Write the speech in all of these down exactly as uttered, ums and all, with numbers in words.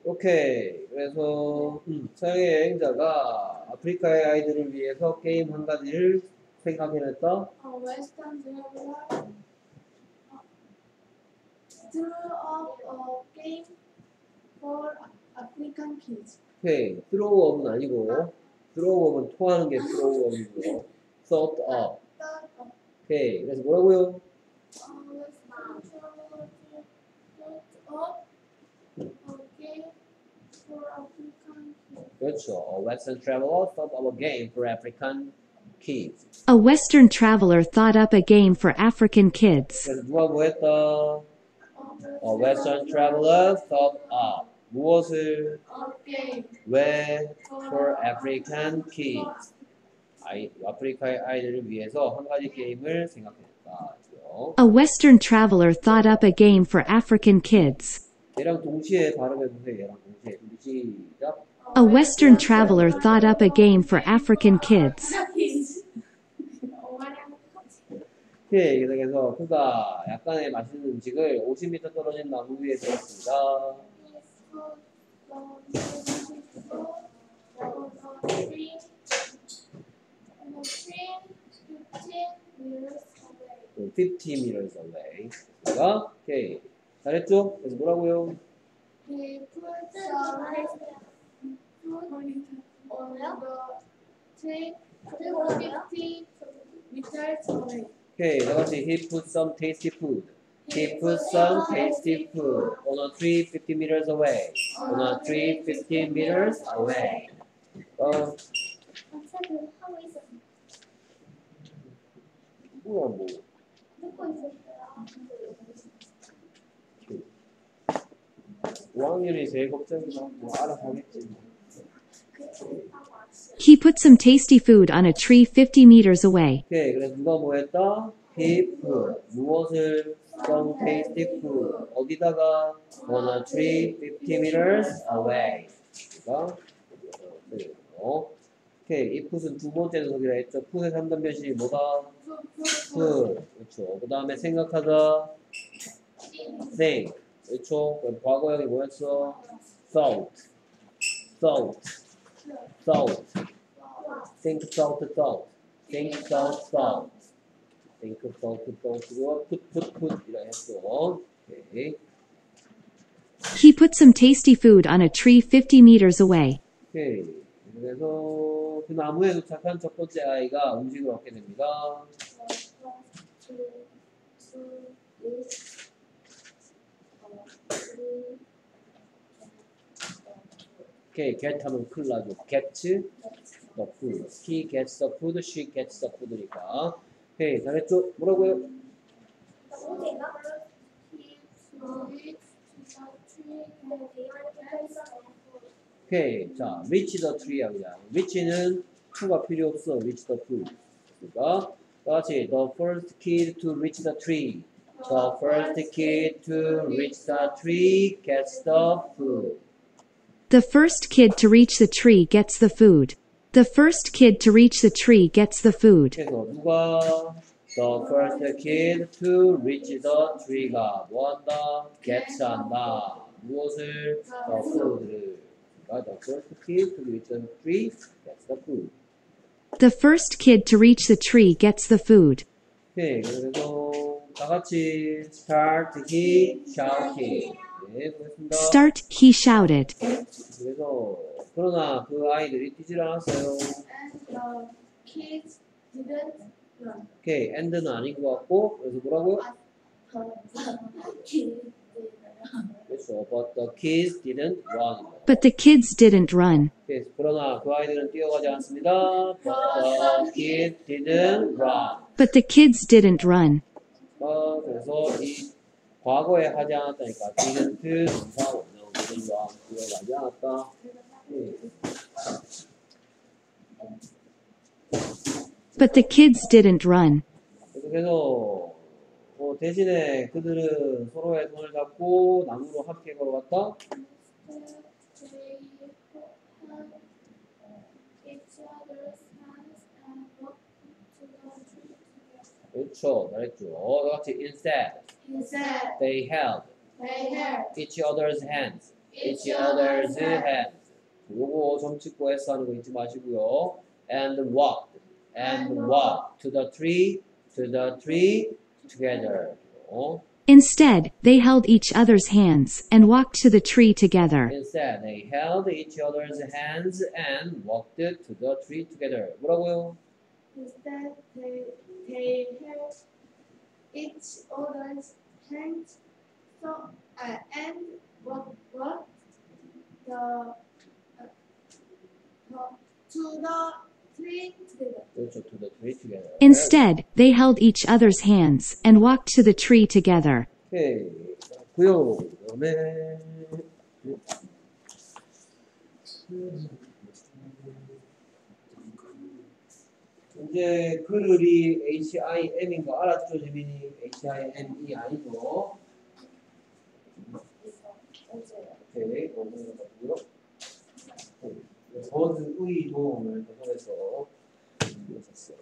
오케이. 그래서 음, 서양의 여행자가 아프리카의 아이들을 위해서 게임 한 가지를 생각해냈다. 어, 웨스턴 드라마 drew up a game for African kids. 오케이. throw up은 아니고 throw up은 토하는 게 throw up이고요. thought up. Thought of 오케이. 그래서 뭐라고요? uh, Western traveler thought up a game for African kids. 그렇죠. A Western traveler thought of a game for African kids. A Western traveler thought up a game for African kids. 그래서 누가 뭐 했다? A Western traveler thought up. 무엇을? A game 왜? For African kids. 아이, 아프리카의 아이들을 위해서 한 가지 게임을 생각했다. A Western traveler thought up a game for African kids. 얘랑 동시에 발음해보세요. 얘랑 동시에. 시작. A Western traveler thought up a game for African kids. 오케이. 그래서 그가 약간의 맛있는 음식을 오십 미터 떨어진 나무 위에 두었습니다. fifty meters away. 그가 오케이. 잘했죠? 그래서 뭐라고요? He put some food on the tree fifty meters away. 오케이. 다같이 he put some tasty food. He put some tasty food on a tree fifty meters away. On a tree fifty meters away. 어, 산책을 하고 있었어요. 뭐야 뭐. 듣고 있었어요. 오 학년이 제일 걱정이다. 뭐 알아서 하겠지. He put some tasty food on a tree fifty meters away. 오케이. 그래서 누가 뭐 했다? He put 무엇을? Some tasty food. 어디다가? On a tree fifty meters away. 그러니까 오케이. 이 put은 두 번째 녀석이라 했죠. put의 삼 단 변신이 뭐다? put. 그렇죠. 그 다음에 생각하다. think. 그렇죠. 그럼 과거형이 뭐였어? thought. thought. thought. think, thought, thought. think, thought, thought. think, thought, thought. 그거 put, put, put 이라 했어. 오케이. He put some tasty food on a tree fifty meters away. 오케이. 그래서 그 나무에 도착한 첫 번째 아이가 음식을 얻게 됩니다. 오케이. get 하면 큰일 나죠. get the food. He gets the food, she gets the food니까. 오케이. 잘했죠? 뭐라고요? 오케이. 자, reach the tree야 그냥. reach는 to가 필요 없어. reach the food. 그러니까 다같이 the first kid to reach the tree. The first kid to reach the tree gets the food. The first kid to reach the tree gets the food. The first kid to reach the tree gets the food. 그래서 누가 the first kid to reach the tree가 뭐한다? gets 한다. 무엇을? the food를. 그러니까 the first kid to reach the tree gets the food. The first kid to reach the tree gets the food. 오케이. 그래서 다 같이 start he shouting. 네, 보겠습니다. Start, he shouted. 그래서 그러나 그 아이들이 뛰질 않았어요. And the kids didn't run. 오케이. and는 아닌 것 같고 그래서 뭐라고요? 그렇죠. But the kids didn't run. But the kids didn't run. 오케이. 그러나 그 아이들은 뛰어가지 않습니다. But the kids didn't run. But the kids didn't run. 어, 그래서 이 과거에 하지 않았다니까. didn't 동사 원형 그들과 뛰어가지 않았다. 네. But the kids didn't run. 그래서 어, 대신에 그들은 서로의 손을 잡고 나무로 함께 걸어갔다. They held each other's hands and walked to the tree together. 그렇죠. 잘했죠. 다 같이 instead Instead, they held they held each other's hands. each other's hands. 요거 점찍고 S 하는 거 잊지 마시고요. And walked, and walked to the tree, to the tree together. 어? Instead, they held each other's hands and walked to the tree together. Instead, they held each other's hands and walked to the tree together. 뭐라고요? Instead, they, they held each other's hands so, uh, and walked walked the, uh, the, to the tree together. 그렇죠, to the tree together. Instead, they held each other's hands and walked to the tree together. 오케이. 고요. 그다음에 이제 그들이 HIM인 거 알았죠, 지민이? HIM이 아니고. 오케이, 원문을 봤고요. 버즈의 도움을 통해서 읽었어요.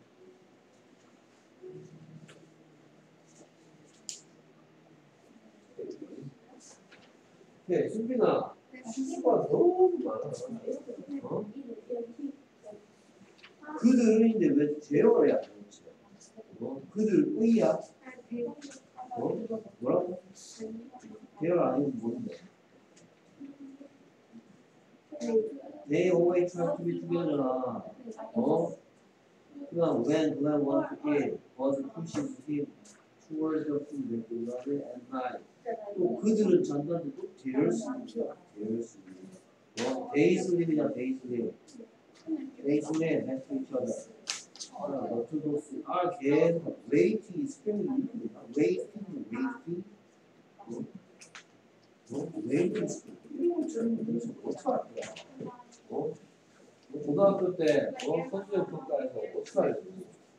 네, 순빈아, 수가 너무 많아. 어? 그들인데 왜 제어를 해야 되는지. 어? 그들의야? 어? 뭐라고? 제어 아니면 뭔데? They always try to be together잖아. 어? 그다음 when, 그다음 want to eat, was pushing him towards the food at night. 또 그들은 잔다는데 또 their sleep, their sleep. 어? They sleep이냐, they sleep. They sleep next to each other. 자, 너트 도스 are 계속 waiting, springing, waiting, waiting. 어? 어? waiting. 이거 좀 어떻게 할 거야? 어? 고등학교 때 어? 선수형 평가에서 어떻게 할 거야?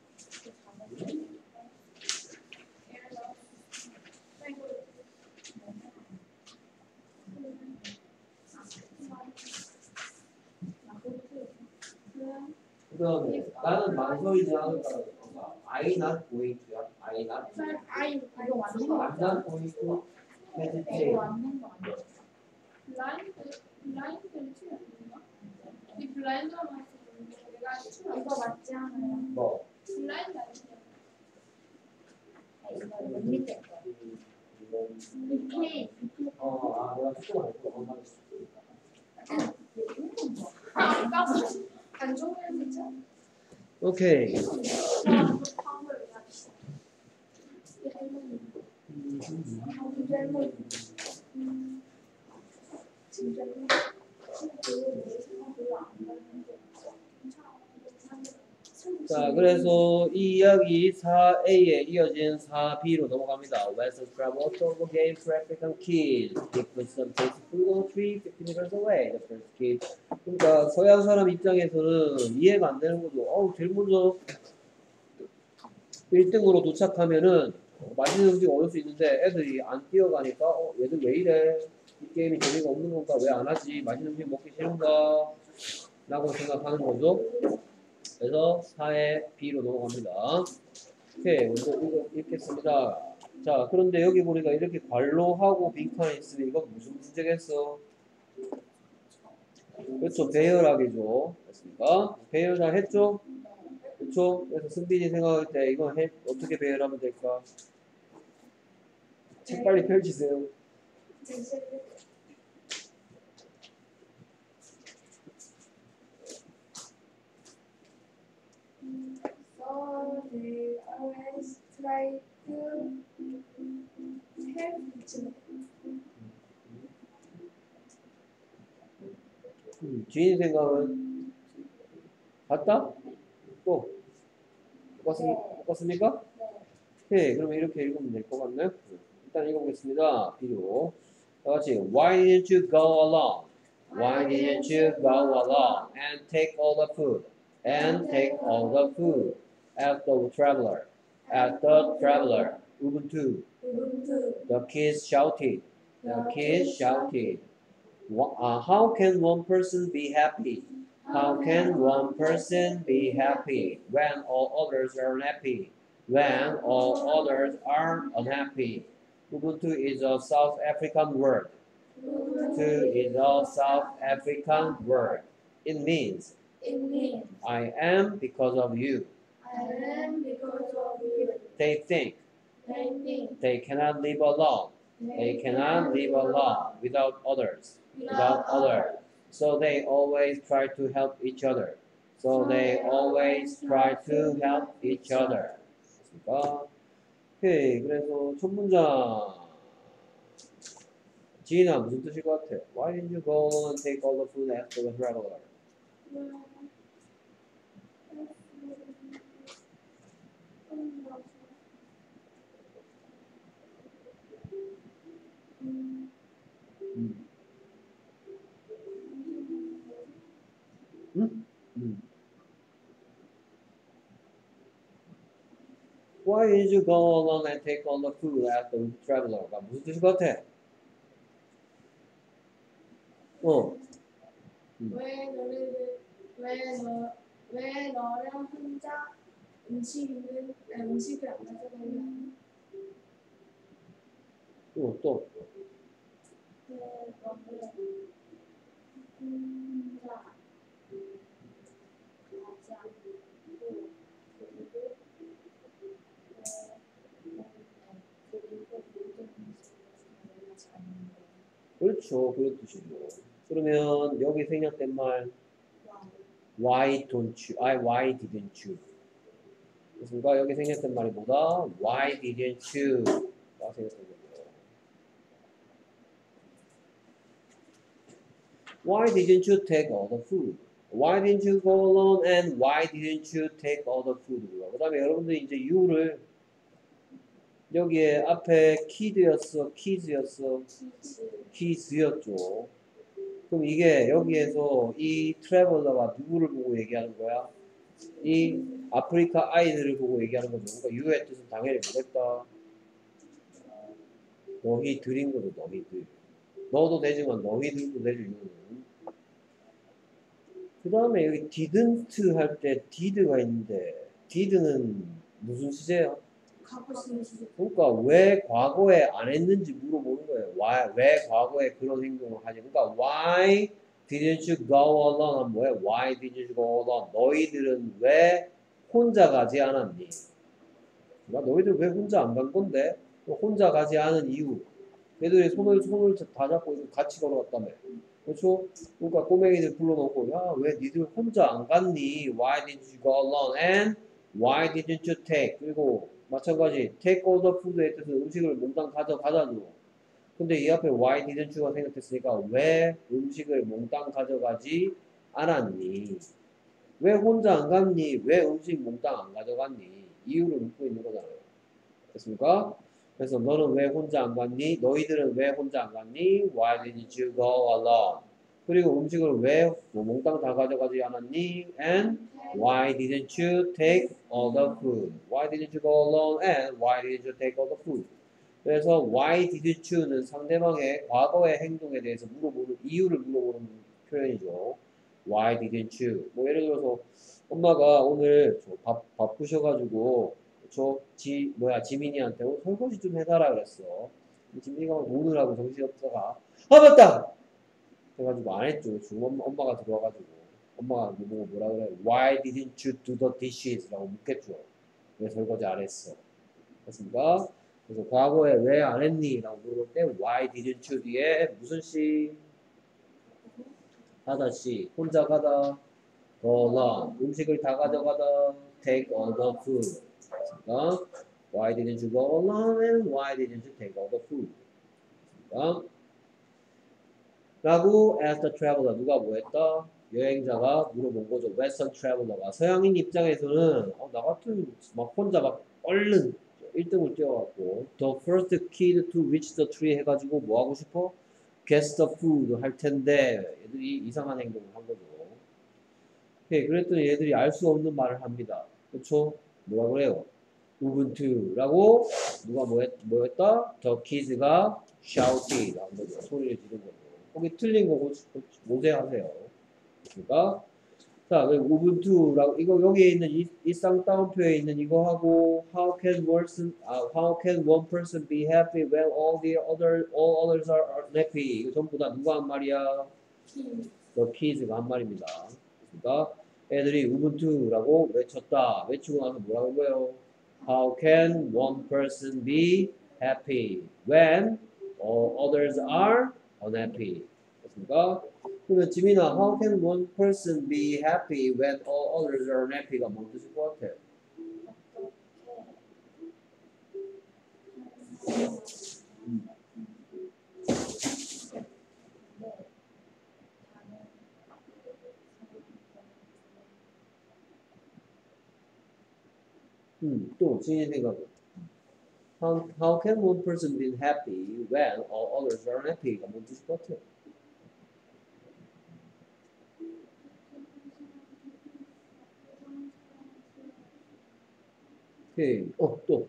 그 다음에 나는 망설이지 않을 거라고 뭔가 I not going to야? I not going I 이거 완전 I'm not going to meditate. 블라인드 블라인드를 치면 안 되나? 이 블라인드만 했으면 내가 치면 이거 맞지 않아요? 뭐? 블라인드 아니야? 이거 밑에 거. 이렇게 어, 아 내가 수고 안 했고 엄마 아 까먹 안 좋은 거죠? 오케이. 자, 그래서 이 이야기 사 에이에 이어진 사 비로 넘어갑니다. Western travel auto game for African kids. Pick with some tasty food on a tree fifty meters away. The first kid. 그러니까 서양 사람 입장에서는 이해가 안 되는 거죠. 어우, 제일 먼저 일 등으로 도착하면은 맛있는 음식 얻을 수 있는데 애들이 안 뛰어가니까 어, 얘들 왜 이래? 이 게임이 재미가 없는 건가? 왜 안 하지? 맛있는 음식 먹기 싫은가? 라고 생각하는 거죠. 그래서 사의 B로 넘어갑니다. 오케이, 먼저 이거 읽겠습니다. 자, 그런데 여기 보니까 이렇게 괄호하고 빈칸에 있으면 이건 무슨 문제겠어? 그렇죠, 배열하기죠. 됐습니까? 배열 다 했죠? 그렇죠? 그래서 승빈이 생각할 때 이거 해, 어떻게 배열하면 될까? 책 빨리 펼치세요. So they always try to help each other. 음, 주인 생각은 같다? 또 똑같습, 똑같습니까? 네, 그러면 이렇게 읽으면 될 것 같나요? 일단 읽어보겠습니다. 비디오 다 같이 Why didn't you go along? Why didn't you go along and take all the food? And take all the food. Asked the traveler. Asked the traveler. Ubuntu. The kids shouted. The kids shouted. Wha- uh, how can one person be happy? How can one person be happy when all others are unhappy? When all others are unhappy. Ubuntu is a South African word. Ubuntu is a South African word. It means It means I am because of you. I am because of you. They think They think they cannot live alone. They cannot live alone without others. Without others. So they always try to help each other. So they always try to help each other. 됐습니까? 오케이. 그래서 첫 문장. 지인아 무슨 뜻일 것 같아? Why didn't you go and take all the food after the traveler? 음. 응? 음. Why did you go alone and take all the food after the traveler? 무슨 뜻일 것 같아? 어. 음. 왜 너를 왜너왜 너랑 혼자 음식을 아, 음식을 안 가져가냐? 또, 또. 왜 너를 혼자 가지 않고 그리고 왜 그리고 모든 음식을 가져가지 않는 거. 그렇죠. 그런 뜻이죠. 그러면 여기 생략된 말 와. Why don't you? I why didn't you? 그렇습니까? 여기 생략된 말이 뭐다? Why didn't you? 가 생략된 거죠. Why didn't you take all the food? Why didn't you go alone? And why didn't you take all the food? 그 다음에 여러분들이 이제 you를 여기에 앞에 kid였어, kids였어, kids였죠. 그럼 이게 여기에서 이 트래블러가 누구를 보고 얘기하는 거야? 이 아프리카 아이들을 보고 얘기하는 거죠. 그러니까 유의 뜻은 당연히 뭐겠다? 너희들인 거죠. 너희들. 너도 되지만 너희들도 되죠. 유는. 그 다음에 여기 didn't 할 때 did가 있는데 did는 무슨 시제야? 가고 싶은 시제. 그러니까 왜 과거에 안 했는지 물어보는 거예요. Why, 왜 과거에 그런 행동을 하지? 그러니까 why didn't you go alone? 하면 뭐예요? Why didn't you go alone? 너희들은 왜 혼자 가지 않았니? 그러니까 너희들 왜 혼자 안 간 건데? 혼자 가지 않은 이유. 얘들이 손을 손을 다 잡고 같이 걸어갔다며. 그렇죠? 그러니까 꼬맹이들 불러놓고 야 왜 니들 혼자 안 갔니? Why didn't you go alone? And why didn't you take? 그리고 마찬가지 take all the food의 뜻은 음식을 몽땅 가져가자죠. 근데 이 앞에 why didn't you가 생각했으니까 왜 음식을 몽땅 가져가지 않았니? 왜 혼자 안 갔니? 왜 음식 몽땅 안 가져갔니? 이유를 묻고 있는 거잖아요. 됐습니까? 그래서 너는 왜 혼자 안 갔니? 너희들은 왜 혼자 안 갔니? Why didn't you go alone? 그리고 음식을 왜 뭐 몽땅 다 가져가지 않았니? And why didn't you take all the food? Why didn't you go alone? And why didn't you take all the food? 그래서 why didn't you는 상대방의 과거의 행동에 대해서 물어보는 이유를 물어보는 표현이죠. Why didn't you? 뭐 예를 들어서 엄마가 오늘 저 바, 바쁘셔가지고 저 지 뭐야 지민이한테 오늘 설거지 좀 해달라 그랬어. 지민이가 노느라고 정신없다가 아 맞다. 그래가지고 안 했죠. 지금 엄마, 엄마가 들어와가지고 엄마가 보고 뭐라 그래? Why didn't you do the dishes? 라고 묻겠죠. 왜 설거지 안 했어? 됐습니까? 그래서 과거에 왜 안 했니? 라고 물어볼 때 Why didn't you 뒤에 무슨 시? 하다 시. 혼자 가다. go along. 음식을 다 가져가다. take all the food. 됐습니까? Why didn't you go along? And why didn't you take all the food? 됐습니까? 라고 as the traveler 누가 뭐 했다? 여행자가 물어본 거죠. Western traveler가 서양인 입장에서는 어, 나 같은 막 혼자 막 얼른 일 등을 뛰어갖고 the first kid to reach the tree 해가지고 뭐 하고 싶어? Guess the food 할 텐데 얘들이 이상한 행동을 한 거죠. 오케이, 그랬더니 얘들이 알 수 없는 말을 합니다. 그렇죠? 뭐라 그래요? 우분투라고 누가 뭐, 했, 뭐 했다? The kids가 shouted 한 거죠. 소리를 지른 거죠. 거기 틀린 거 모세하세요. 그러니까 자, 우분투라고 이거 여기에 있는 이, 이 쌍따옴표에 있는 이거 하고 how can person 아, how can one person be happy when all the other all others are unhappy 이거 전부 다 누가 한 말이야? The kids가 한 말입니다. 그러니까 애들이 우분투라고 외쳤다. 외치고 나서 뭐라고 해요? How can one person be happy when all others are unhappy? 됐습니까? 그러면 지민아, how can one person be happy when all others are unhappy가 뭔 뜻일 것 같아? 음, 또 지민이 생각은 how, how can one person be happy when all others are unhappy가 뭔 뜻일 것 같아? 오케이. 어, 또.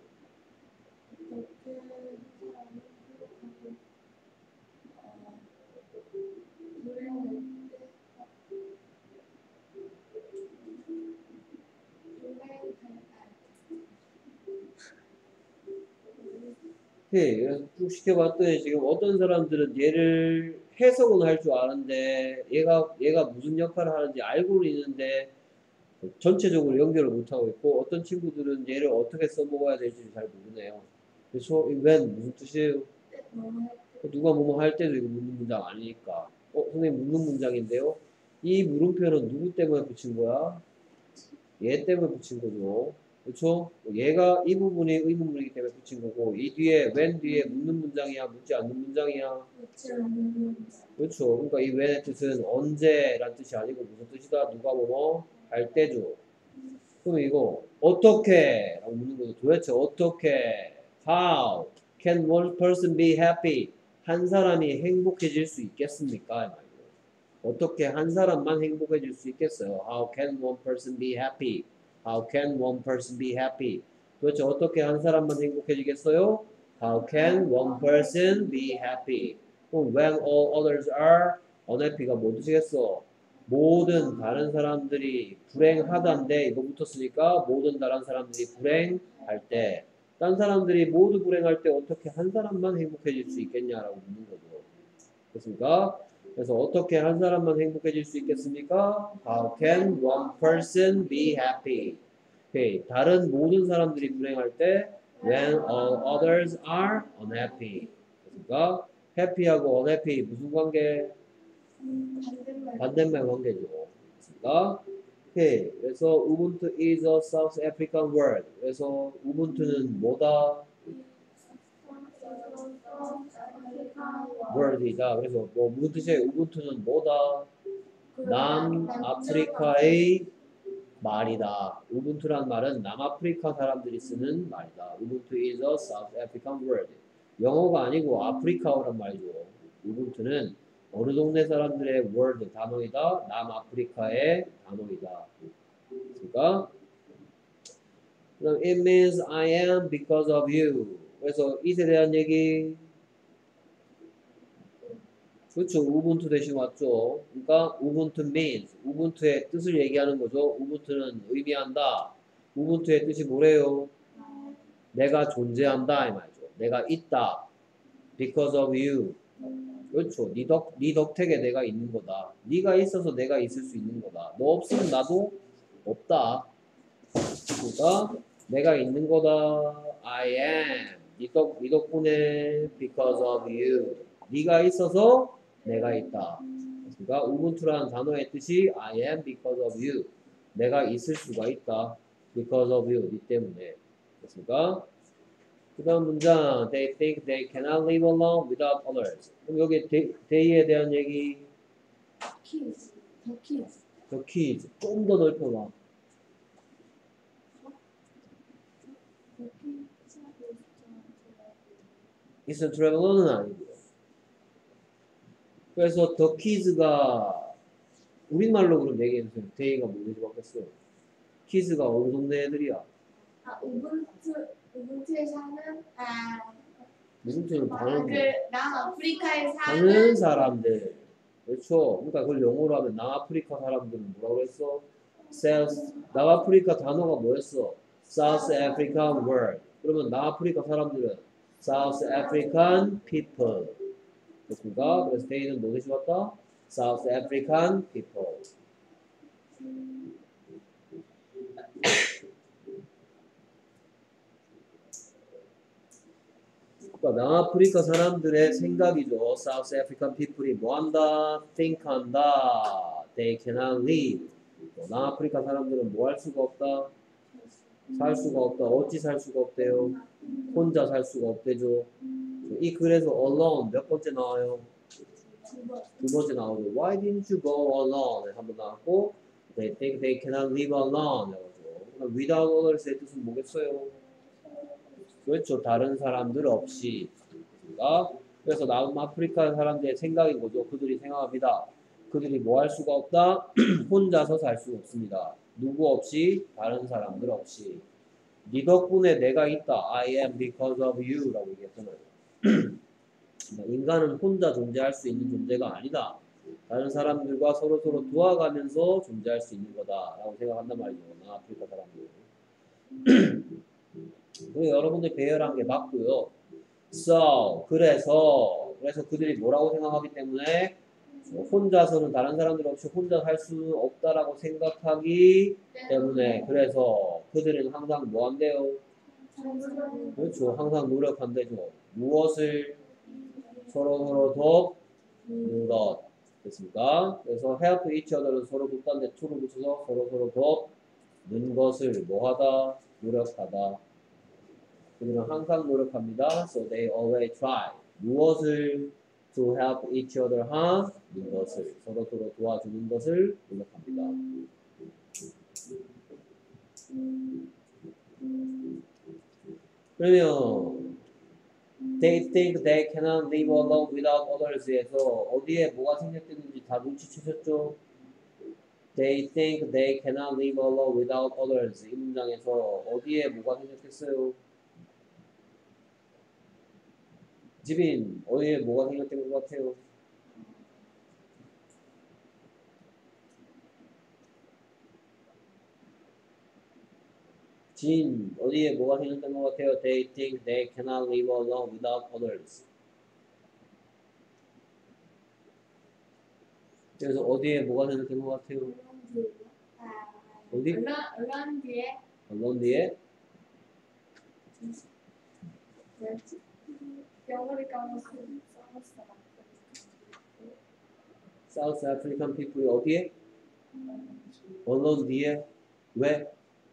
오케이. 그래서 쭉 시켜봤더니 지금 어떤 사람들은 얘를 해석은 할 줄 아는데 얘가 얘가 무슨 역할을 하는지 알고는 있는데 전체적으로 연결을 못하고 있고 어떤 친구들은 얘를 어떻게 써먹어야 될지 잘 모르네요. 그래서 when 무슨 뜻이에요? 누가 뭐뭐 할 때도 이거 묻는 문장 아니니까. 어, 선생님 묻는 문장인데요. 이 물음표는 누구 때문에 붙인 거야? 얘 때문에 붙인 거죠. 그렇죠? 얘가 이 부분이 의문문이기 때문에 붙인 거고 이 뒤에 when 뒤에 묻는 문장이야 묻지 않는 문장이야. 그렇죠. 그러니까 이 when의 뜻은 언제란 뜻이 아니고 무슨 뜻이다? 누가 뭐뭐 할 때죠. 그럼 이거 어떻게 라고 묻는 거죠. 도대체 어떻게 how can one person be happy? 한 사람이 행복해질 수 있겠습니까? 어떻게 한 사람만 행복해질 수 있겠어요? How can one person be happy? How can one person be happy? 도대체 어떻게 한 사람만 행복해지겠어요? How can one person be happy? 그럼 when all others are unhappy가 뭐 뜻이겠어? 모든 다른 사람들이 불행하다인데 이거 붙었으니까 모든 다른 사람들이 불행할 때 딴 사람들이 모두 불행할 때 어떻게 한 사람만 행복해질 수 있겠냐라고 묻는 거죠. 됐습니까? 그래서 어떻게 한 사람만 행복해질 수 있겠습니까? How can one person be happy? Okay. 다른 모든 사람들이 불행할 때 when all others are unhappy. 됐습니까? happy하고 unhappy 무슨 관계? 반대말 관계죠. 됐습니까? 오케이. 그래서 우분투 is a South African word. 그래서 우분투는 뭐다? word이다. 그래서 뭐 무슨 뜻이에요? 우분투는 뭐다? 남아프리카의 말이다. 우분투란 말은 남아프리카 사람들이 쓰는 말이다. 우분투 is a South African word. 영어가 아니고 아프리카어란 말이죠. 우분투는 어느 동네 사람들의 word 단어이다. 남아프리카의 단어이다. 그러니까 그럼 it means I am because of you. 그래서 it에 대한 얘기 그렇죠. 우분투 대신 왔죠. 그러니까 우분투 means 우분투의 뜻을 얘기하는 거죠. 우분투는 의미한다. 우분투의 뜻이 뭐래요? 내가 존재한다 이 말이죠. 내가 있다. Because of you. 그렇죠. 네 덕, 네 덕택에 내가 있는 거다. 네가 있어서 내가 있을 수 있는 거다. 너 없으면 나도 없다. 그러니까 내가 있는 거다. I am. 네, 덕, 네 덕분에 because of you. 네가 있어서 내가 있다. 그러니까 우분투라는 단어의 뜻이 I am because of you. 내가 있을 수가 있다. Because of you. 네 때문에. 됐습니까? 그 다음 문장 They think they cannot live alone without others. 그럼 여기 they에 대한 얘기 kids, the kids. The kids 좀 더 넓혀봐. It's traveler는 아니고요. 그래서 the kids가 우리말로 그럼 얘기해주세요. they가 뭐지 바뀌었어요? kids가 어느 동네 애들이야? 아, 우분투, 우분투에 사는, 아, 우분투는 아, 다른 그, 남아프리카에 다른 사는 사람들. 그렇죠. 그러니까 그걸 영어로 하면 남아프리카 사람들은 뭐라고 했어? South, 남아프리카 단어가 뭐였어? South African word. 그러면 남아프리카 사람들은 South African people. 됐습니까? 그래서 they는 뭐 대신 왔다? South African people. 그러니까 남아프리카 사람들의 생각이죠. South African people이 뭐 한다? think 한다. They cannot live. 남아프리카 사람들은 뭐 할 수가 없다? 살 수가 없다. 어찌 살 수가 없대요? 혼자 살 수가 없대죠. 이 글에서 alone 몇 번째 나와요? 두 번째 나오죠. Why didn't you go alone? 한번 나왔고 They think they cannot live alone. 해가지고 without others의 뜻은 뭐겠어요? 그렇죠. 다른 사람들 없이. 그래서 남아프리카 사람들의 생각인 거죠. 그들이 생각합니다. 그들이 뭐 할 수가 없다? 혼자서 살 수가 없습니다. 누구 없이? 다른 사람들 없이. 네 덕분에 내가 있다. I am because of you 라고 얘기했잖아요. 인간은 혼자 존재할 수 있는 존재가 아니다. 다른 사람들과 서로 서로 도와가면서 존재할 수 있는 거다 라고 생각한단 말이죠. 남아프리카 사람들. 그리고 여러분들 배열한 게 맞고요. So, 그래서 그래서 그들이 뭐라고 생각하기 때문에 혼자서는 다른 사람들 없이 혼자 살 수 없다라고 생각하기 때문에 그래서 그들은 항상 뭐 한대요? 그렇죠. 항상 노력한대죠. 무엇을 서로 서로 돕는 것. 됐습니까? 그래서 help each other는 서로 돕다는데 to를 붙여서 서로 서로 돕는 것을 뭐 하다? 노력하다. 그들은 항상 노력합니다. So they always try. 무엇을 to help each other 하는 것을 서로 서로 도와주는 것을 노력합니다. 그러면 they think they cannot live alone without others에서 어디에 뭐가 생략됐는지 다 눈치채셨죠? They think they cannot live alone without others 이 문장에서 어디에 뭐가 생략됐어요? 지빈 어디에 뭐가 생략된 것 같아요? 진 어디에 뭐가 생략된 것 같아요? They think they cannot live alone without others. 그래서 어디에 뭐가 생략된 것 같아요? 어디? 얼른 뒤에 alone 뒤에 뭐였지? 영어를 까먹었어. South African people이 어디에? alone 뒤에 왜?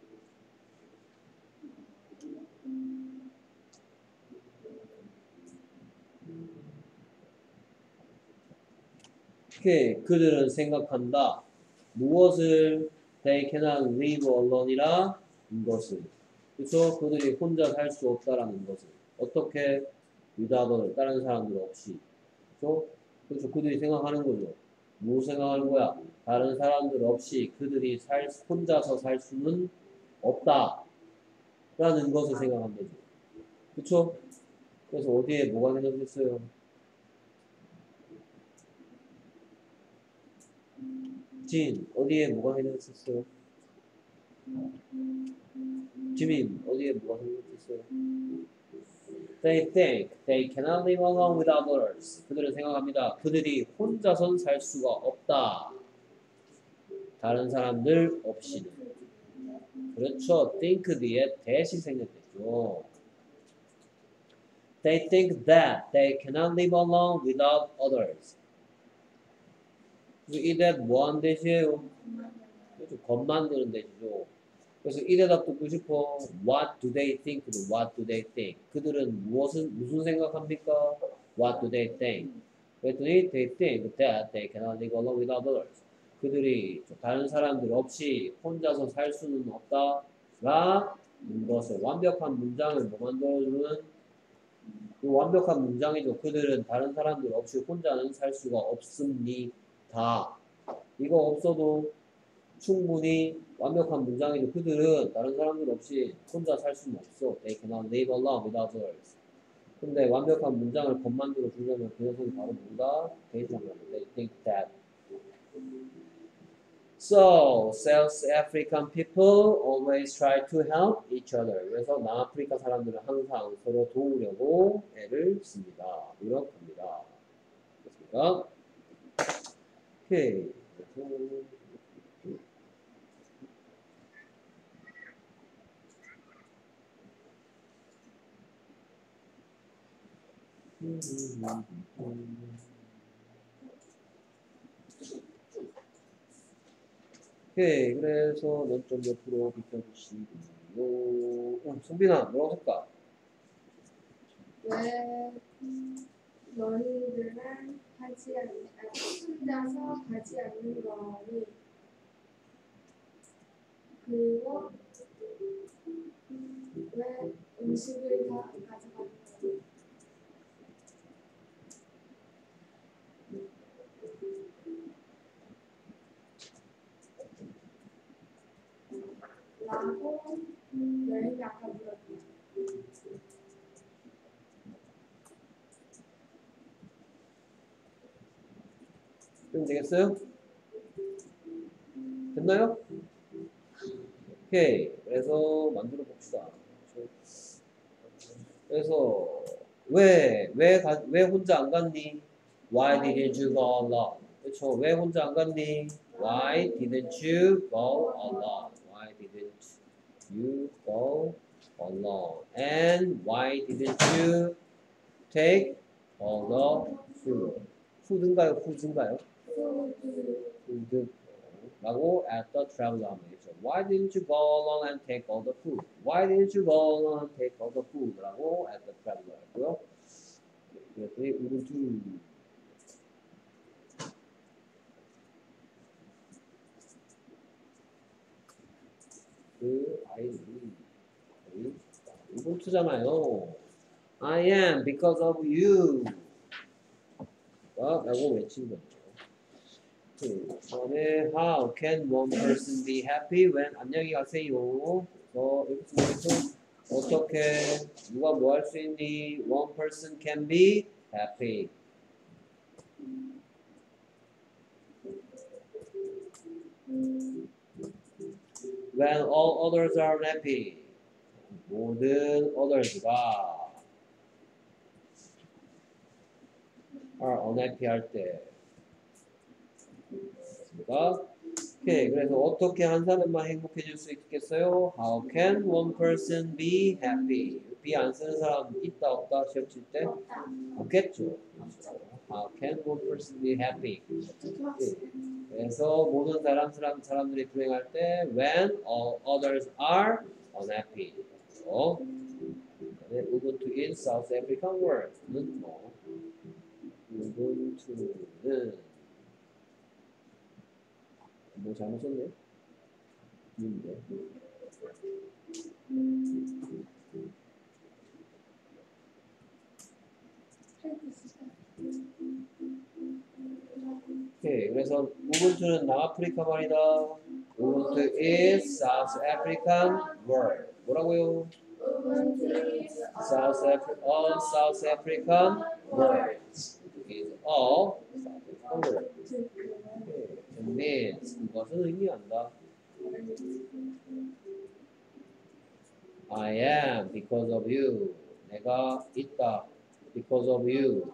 오케이. 그들은 생각한다. 무엇을 they cannot live alone이라 것을. 그래서 그들이 혼자 살 수 없다라는 것을. 어떻게? without 다른 사람들 없이. 그렇죠? 그렇죠. 그들이 생각하는 거죠. 무엇 생각하는 거야? 다른 사람들 없이 그들이 살, 혼자서 살 수는 없다. 라는 것을 생각하면 되죠. 그쵸? 그래서 어디에 뭐가 생각했어요? 진, 어디에 뭐가 생각했어요? 지민, 어디에 뭐가 생각했어요? They think they cannot live alone without others. 그들은 생각합니다. 그들이 혼자선 살 수가 없다. 다른 사람들 없이는. 그렇죠. think 뒤에 that이 생겼죠. They think that they cannot live alone without others. 이 that 뭐한 대시에요? 그렇죠. 겁 만드는 대시죠. 그래서 이 대답 듣고 싶어. What do they think? What do they think? 그들은 무엇은 무슨 생각합니까? What do they think? 그랬더니 they think that they cannot live alone without others. 그들이 다른 사람들 없이 혼자서 살 수는 없다. 라는 것을 완벽한 문장을 뭐 만들어주는 그 완벽한 문장이죠. 그들은 다른 사람들 없이 혼자는 살 수가 없습니다. 이거 없어도 충분히 완벽한 문장이죠. 그들은 다른 사람들 없이 혼자 살 수는 없어. They cannot live alone without others. 근데 완벽한 문장을 겉만들어 주려면 그 녀석이 바로 뭔가 데이터란 말이야. They think that. So, South African people always try to help each other. 그래서 남아프리카 사람들은 항상 서로 도우려고 애를 씁니다. 노력합니다. 됐습니까? 오케이. 그래서 오케이. 그래서 넌 좀 옆으로 비켜주시고요. 응, 성빈아, 뭐라고 할까? 왜 너희들은 하지 않, 아, 혼자서 가지 않는 거니? 그리고 왜 음식을 다 가져가는 거니? 라고 너희가 아까 물었다. 좀 되겠어요? 됐나요? 오케이. 그래서 만들어 봅시다. 그래서 왜, 왜, 가, 왜 혼자 안 갔니? Why didn't you go alone? 그렇죠. 왜 혼자 안 갔니? Why didn't you go alone? Why didn't you go alone? And why didn't you take all the food? food인가요? food인가요? food. 라고 at the travel 하면 되겠죠. Why didn't you go along and take all the food? Why didn't you go along and take all the food? 라고 at the travel 하고요. 그랬더니 우분투 그 아이들이 우분투잖아요. I am because of you. 라고 외친 거죠. 그 다음에 how can one person be happy when 안녕히 가세요. 그래서 이렇게 쓰면서 어떻게 누가 뭐 할 수 있니? One person can be happy. When all others are unhappy. 모든 others가 are unhappy 할 때. 됐습니까? 오케이. 그래서 어떻게 한 사람만 행복해질 수 있겠어요? How can one person be happy? be 안 쓰는 사람 있다 없다 시험 칠 때? 없겠죠. How can one person be happy? 오케이. 그래서 모든 사람, 사람 사람들이 불행할 때 when all others are unhappy. 어? 우분투 in South African world는 뭐? 우분투는 뭐 잘못 썼네? 인데. 오케이. 그래서 우분투는 남아프리카 말이다. 우분투 is South African word. 뭐라고요? South Africa, all South African words is all South African words. Okay. It means 그것은 의미한다. I am because of you. 내가 있다 because of you.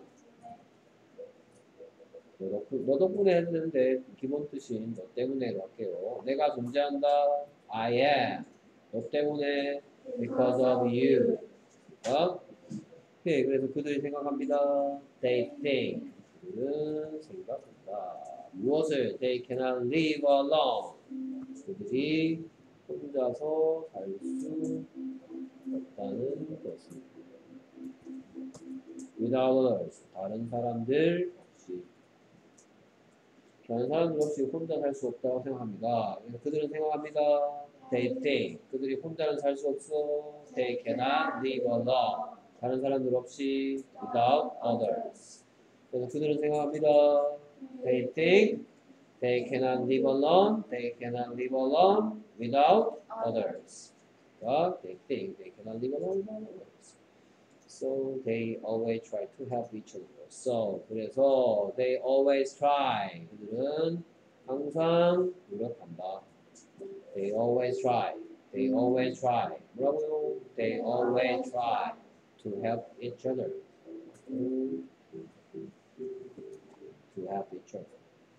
너, 덕분, 너 덕분에 했는데 기본 뜻인 너 때문에로 할게요. 내가 존재한다. I am. 너 때문에 because of you. 어? 오케이. 그래서 그들이 생각합니다. They think. 그들은 생각한다. 무엇을? They cannot live alone. 그들이 혼자서 살 수 없다는 것을. Without others. 다른 사람들 없이. 다른 사람들 없이 혼자 살 수 없다고 생각합니다. 그래서 그들은 생각합니다. They think. 그들이 혼자는 살 수 없어. They cannot live alone. 다른 사람들 없이 without others. 그래서 그들은 생각합니다. They think they cannot live alone. They cannot live alone without others. They think they cannot live alone without others. So they always try to help each other. So 그래서 they always try. 그들은 항상 노력한다. They always try. They always try. 뭐라고요? They always try to help each other. To help each other.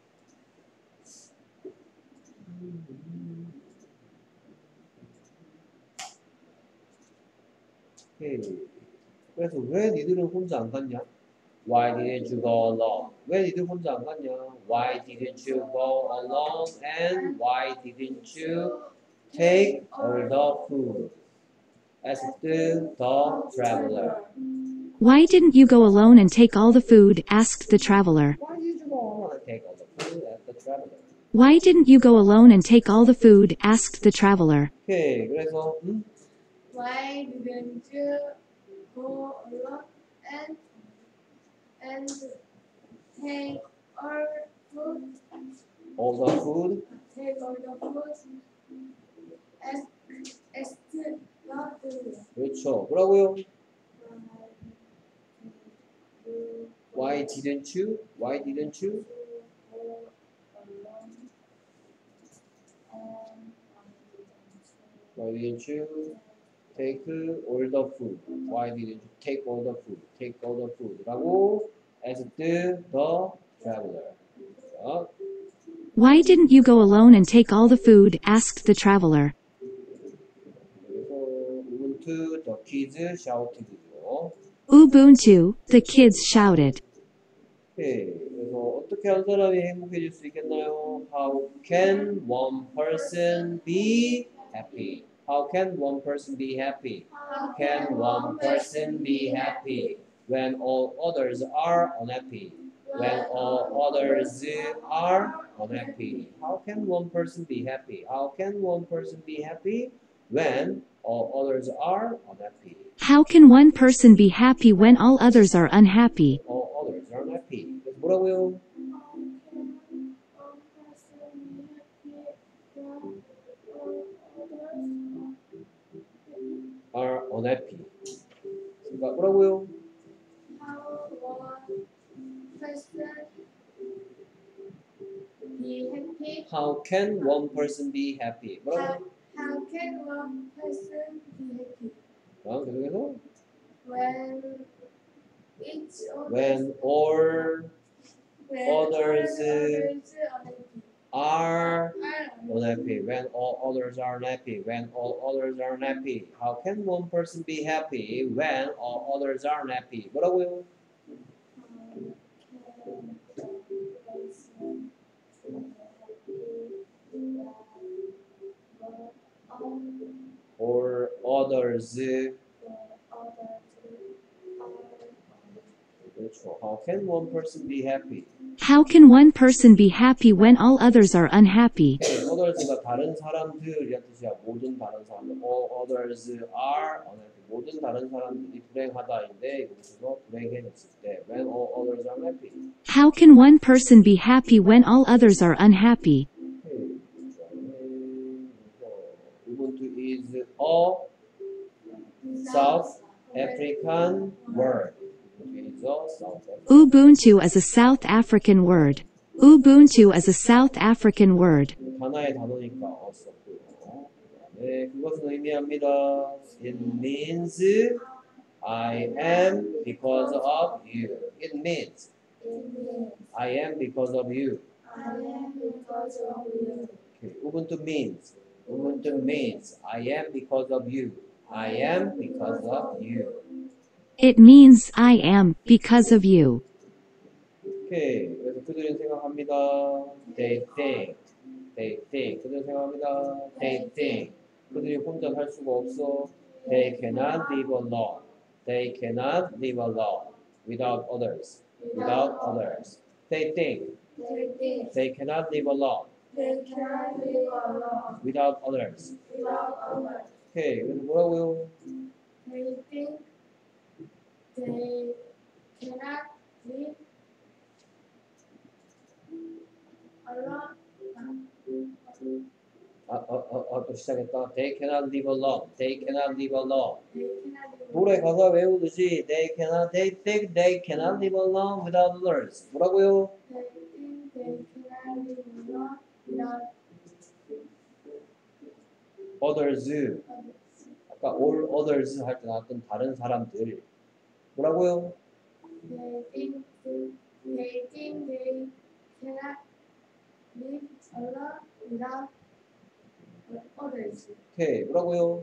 오케이. 그래서 왜 니들은 혼자 안 갔냐? Why didn't you go alone? 왜 니들 혼자 안 갔냐? Why didn't you go alone? And why didn't you take all the food? Asked the traveler. Why didn't you go alone and take all the food? Asked the traveler. Why did you go alone and take all the food? Asked the traveler. Why didn't you go alone and take all the food? Asked the traveler. 오케이. 그래서 음? Why didn't you go alone and and take all food? All the food? Take all the food. Ask asked the traveler. 그렇죠. 뭐라고요? Why didn't you? Why didn't you? Why didn't you take all the food? Why didn't you take all the food? Take all the food. 라고 asked the traveler. 자, Why didn't you go alone and take all the food? Asked the traveler. 그래서 우분투 the kids shouted죠. Ubuntu, the kids shouted. 오케이. 그래서 어떻게 한 사람이 행복해질 수 있겠나요? How can one person be happy? How can one person be happy? How can one person be happy when all others are unhappy? When all others are unhappy. How can one person be happy? How can one person be happy when all others are unhappy? How can one person be happy when all others are unhappy? All others are unhappy. 그래서 뭐라고요? are unhappy. 그러니까 뭐라고요? How one person be happy? How can one person be happy? How, 뭐라고? how can one person be happy 어, 계속해서 when each other when all when others, all others are happy? are Are unhappy. When all others are unhappy. When all others are unhappy. How can one person be happy when all others are unhappy? 뭐라고요? All others. 그렇죠. How can one person be happy? How can one person be happy when all others are unhappy? others가 다른 사람들이란 뜻이야. 모든 다른 사람들. All others are unhappy. 모든 다른 사람들이 불행하다인데 여기서 불행해졌을 때 when all others are happy. How can one person be happy when all others are unhappy? Ubuntu is a South African word. Is a South African. Ubuntu is a South African word. Ubuntu is a South African word. 하나의 단어니까 썼고요. 그다음에 그것은 의미합니다. It means I am because of you. It means I am because of you. I am because of you. Okay. Ubuntu means Ubuntu means I am because of you. I am because of you. It means I am because of you. 오케이. 그래서 그들은 생각합니다. They think. They think. 그들은 생각합니다. They think. 그들이 혼자 살 수가 없어. They cannot live alone. They cannot live alone without others. Without others. They think. They think They cannot live alone they cannot live alone without others. without others. 오케이. 그래서 뭐라고요? They think they cannot live alone. 아, 어, 어, 어, 또 시작했다. They cannot live alone. They cannot live alone. They cannot live alone. 노래 가사 외우듯이 they cannot, they think they cannot live alone without others. 뭐라고요? They think they can live alone without others. others. 아까 all others 할 때 나왔던 다른 사람들. 뭐라고요? They think they, they think they cannot live alone without others. 오케이. 뭐라고요?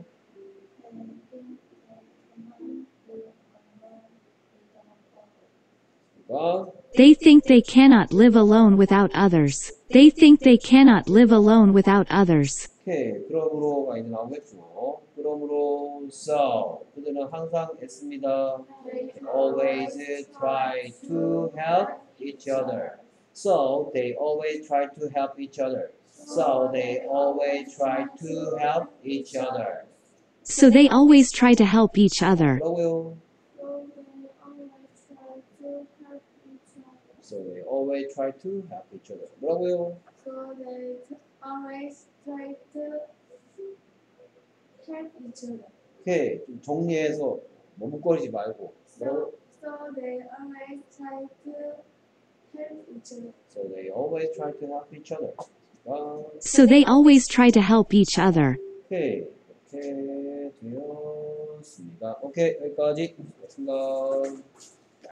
They think they cannot live alone without others. They think they cannot live alone without others. 오케이. 그러므로가 이제 나오겠죠. 그러므로 so 그들은 항상 애씁니다. They always try to help each other. So they always try to help each other. So they always try to help each other. So they always try to help each other. 뭐라고요? So they always try to help each other. So they always try to help each other. 뭐라고요? So they always try to help each other. 오케이. 좀 정리해서 머뭇거리지 말고. 뭐라고? So, so they always try to help each other. So they always try to help each other. 아, So they always try to help each other. 오케이. 이렇게 되었습니다. 오케이. 여기까지. 고맙습니다.